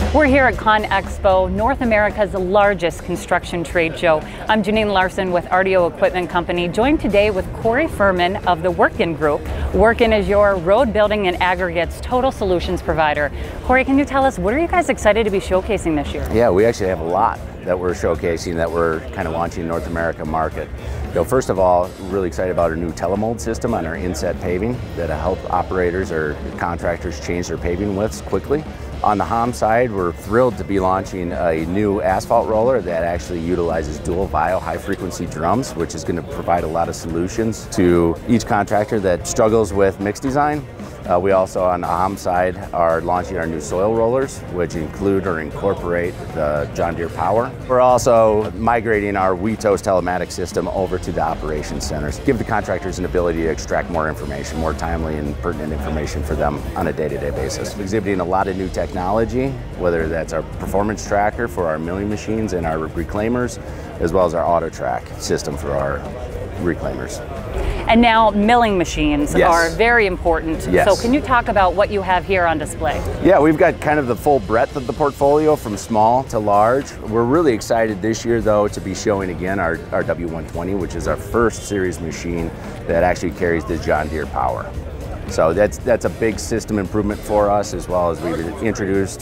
We're here at ConExpo, North America's largest construction trade show. I'm Janine Larson with RDO Equipment Company, joined today with Cory Fuhrmann of the WIRTGEN Group. WIRTGEN is your road building and aggregates total solutions provider. Cory, can you tell us, what are you guys excited to be showcasing this year? Yeah, we actually have a lot that we're showcasing, that we're kind of launching in the North America market. First of all, really excited about our new telemold system on our inset paving that'll help operators or contractors change their paving widths quickly. On the HOM side, we're thrilled to be launching a new asphalt roller that actually utilizes dual vial high frequency drums, which is going to provide a lot of solutions to each contractor that struggles with mix design. We also, on the HOM side, are launching our new soil rollers, which include or incorporate the John Deere power. We're also migrating our WITO's telematics system over to the operations centers, give the contractors an ability to extract more information, more timely and pertinent information for them on a day-to-day basis. Exhibiting a lot of new technology, whether that's our performance tracker for our milling machines and our reclaimers, as well as our AutoTrac system for our reclaimers. And now milling machines are very important. Yes. So can you talk about what you have here on display? Yeah, we've got kind of the full breadth of the portfolio from small to large. We're really excited this year though to be showing again our W120, which is our first series machine that actually carries the John Deere power. So that's a big system improvement for us, as well as we've introduced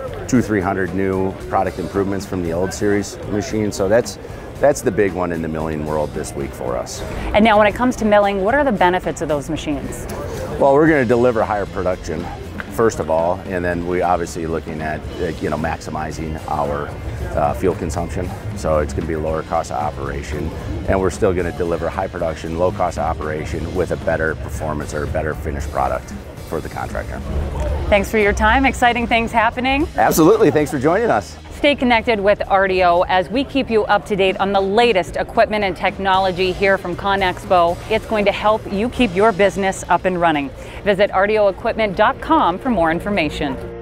200-300 new product improvements from the old series machine. So that's the big one in the milling world this week for us. And now when it comes to milling, what are the benefits of those machines? Well, we're going to deliver higher production, first of all, and then we obviously looking at maximizing our fuel consumption. So it's going to be lower cost of operation, and we're still going to deliver high production, low cost of operation with a better performance or a better finished product for the contractor. Thanks for your time. Exciting things happening. Absolutely. Thanks for joining us. Stay connected with RDO as we keep you up to date on the latest equipment and technology here from ConExpo. It's going to help you keep your business up and running. Visit RDOequipment.com for more information.